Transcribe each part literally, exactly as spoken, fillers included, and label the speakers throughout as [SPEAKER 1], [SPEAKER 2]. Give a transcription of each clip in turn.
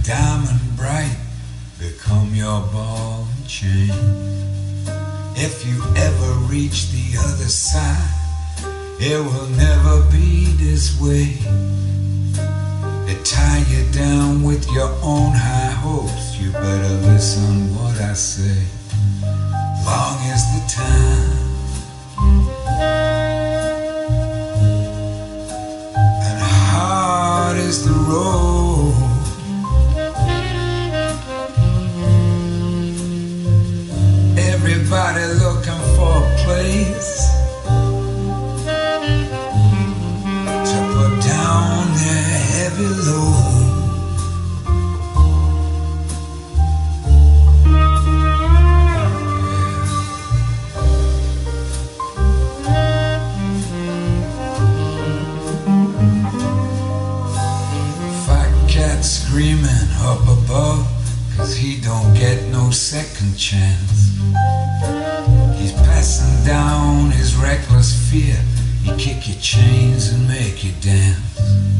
[SPEAKER 1] diamond bright become your ball and chain. If you ever reach the other side, it will never be this way. They tie you down with your own high hopes. You better listen what I say. Long is the time and hard is the road. Everybody looking for a place to put down their heavy load. Screaming up above, cause he don't get no second chance. He's passing down his reckless fear. He kick your chains and make you dance.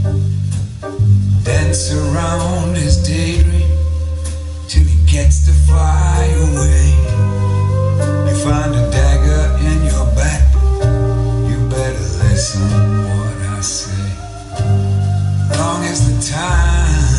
[SPEAKER 1] Dance around his daydream till he gets to fly away. You find a dagger in your back, you better listen what I say. Long as the time